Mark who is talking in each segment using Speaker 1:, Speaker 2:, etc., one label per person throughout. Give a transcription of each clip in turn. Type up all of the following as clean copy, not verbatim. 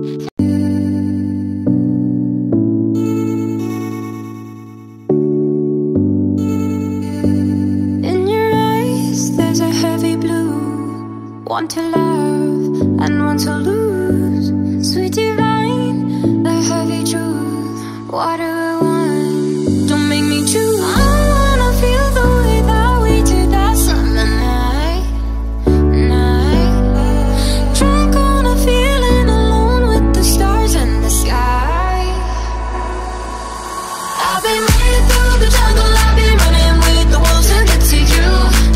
Speaker 1: In your eyes, there's a heavy blue. One to love and one to lose. Sweet divine, the heavy truth. What do I want? Don't make me choose. I wanna feel the way that we did that summer night. Drunk on a feeling, alone with the stars and the sky. I've been running through the jungle, I've been running with the wolves to get to you,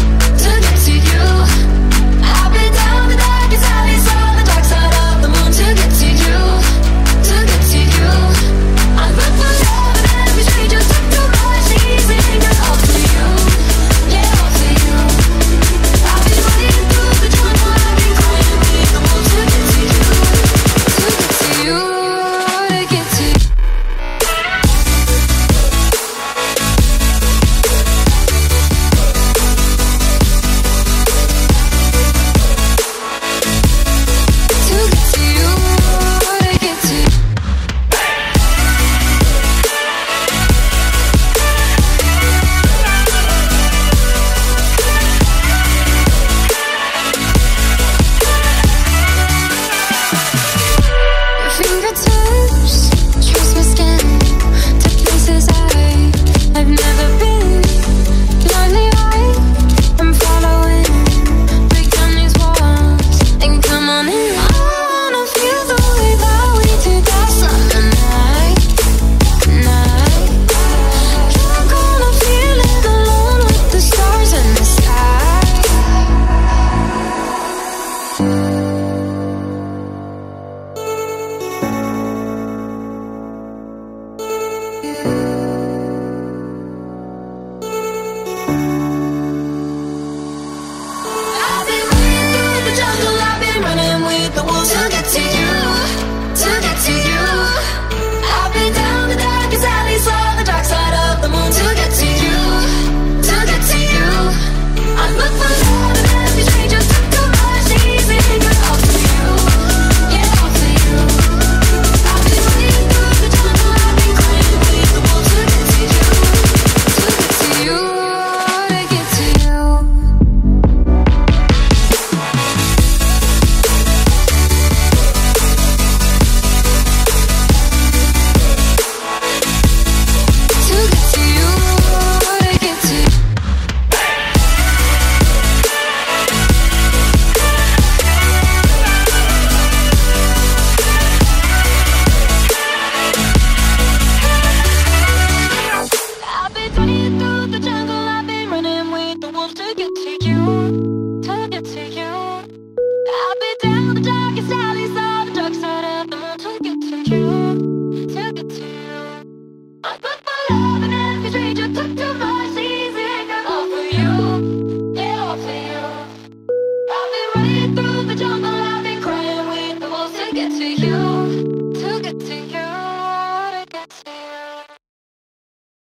Speaker 1: to get to you. I've been down the darkest alleys, saw the dark side of the moon to get to you, to get to you. I look for love in every stranger, took too much easy, got all for you, yeah, all for you. I've been running through the jungle, I've been crying with the wolves to get to you, to get to you, to get to you. Running through the jungle, I've been running with the wolves to get to you.